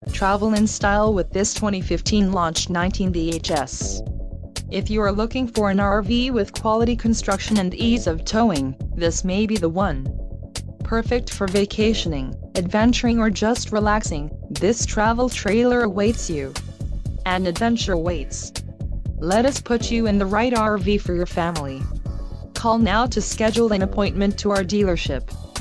Travel in style with this 2015 launched 19 VHS. If you are looking for an RV with quality construction and ease of towing, this may be the one. Perfect for vacationing, adventuring or just relaxing, this travel trailer awaits you. An adventure awaits. Let us put you in the right RV for your family. Call now to schedule an appointment to our dealership.